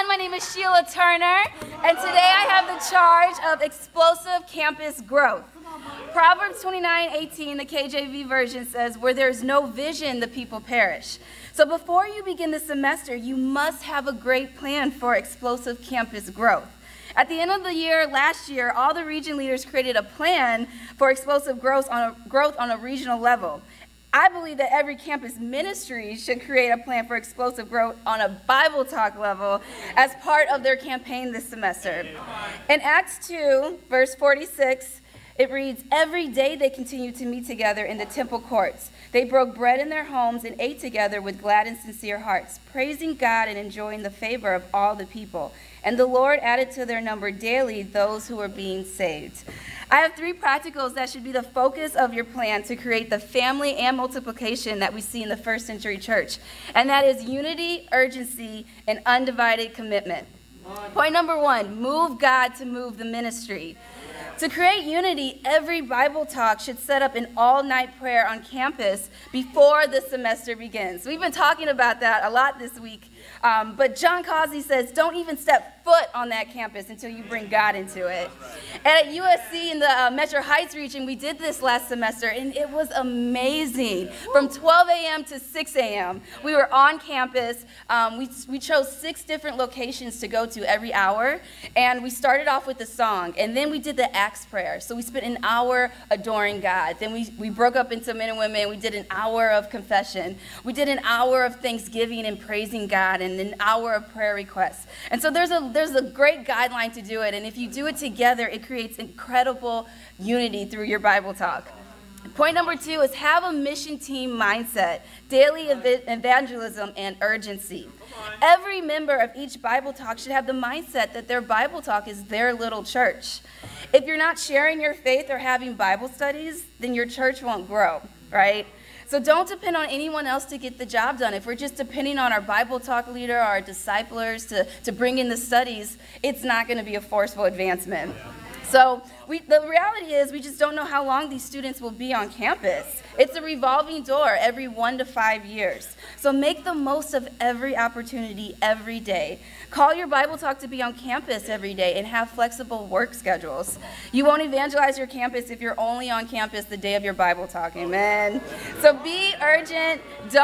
everyone. My name is Sheila Turner, and today I have the charge of explosive campus growth. Proverbs 29:18, the KJV version says, "Where there's no vision, the people perish." So before you begin the semester, you must have a great plan for explosive campus growth. At the end of the year, last year, all the region leaders created a plan for explosive growth on a regional level. I believe that every campus ministry should create a plan for explosive growth on a Bible talk level as part of their campaign this semester. In Acts 2, verse 46, it reads, "Every day they continued to meet together in the temple courts. They broke bread in their homes and ate together with glad and sincere hearts, praising God and enjoying the favor of all the people. And the Lord added to their number daily those who were being saved." I have 3 practicals that should be the focus of your plan to create the family and multiplication that we see in the first century church. And that is unity, urgency, and undivided commitment. Point number 1, move God to move the ministry. To create unity, every Bible talk should set up an all-night prayer on campus before the semester begins. We've been talking about that a lot this week, but John Causey says, don't even step foot on that campus until you bring God into it. And at USC in the Metro Heights region, we did this last semester, and it was amazing. From 12 a.m. to 6 a.m., we were on campus. We chose 6 different locations to go to every hour, and we started off with a song, and then we did the Acts prayer. So we spent an hour adoring God. Then we broke up into men and women. We did an hour of confession. We did an hour of thanksgiving and praising God, and an hour of prayer requests. And so there's a great guideline to do it, and if you do it together, it creates incredible unity through your Bible talk. Point number 2 is have a mission team mindset, daily evangelism, and urgency. Every member of each Bible talk should have the mindset that their Bible talk is their little church. If you're not sharing your faith or having Bible studies, then your church won't grow, right? So don't depend on anyone else to get the job done. If we're just depending on our Bible talk leader, our disciplers to bring in the studies, it's not going to be a forceful advancement. So the reality is we just don't know how long these students will be on campus. It's a revolving door every 1 to 5 years. So make the most of every opportunity every day. Call your Bible talk to be on campus every day and have flexible work schedules. You won't evangelize your campus if you're only on campus the day of your Bible talk. Amen. So be urgent.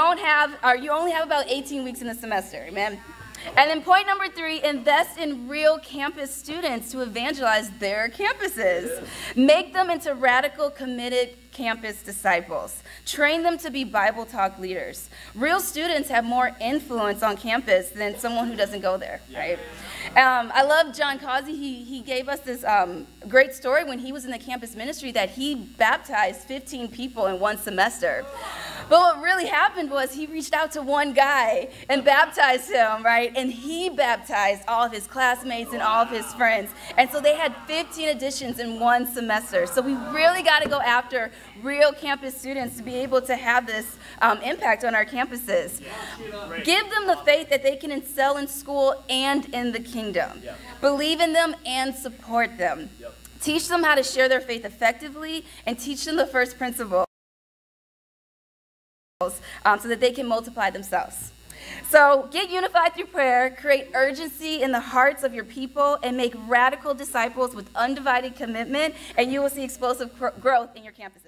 You only have about 18 weeks in the semester. Amen. And then point number 3, invest in real campus students to evangelize their campuses. Make them into radical, committed campus disciples. Train them to be Bible talk leaders. Real students have more influence on campus than someone who doesn't go there, right? I love John Causey. He gave us this great story when he was in the campus ministry that he baptized 15 people in 1 semester. But what really happened was he reached out to one guy and baptized him, right? And he baptized all of his classmates and all of his friends. And so they had 15 additions in 1 semester. So we really got to go after real campus students to be able to have this impact on our campuses. Give them the faith that they can excel in school and in the kingdom. Believe in them and support them. Teach them how to share their faith effectively and teach them the first principle. So that they can multiply themselves. So get unified through prayer, create urgency in the hearts of your people, and make radical disciples with undivided commitment, and you will see explosive growth in your campuses.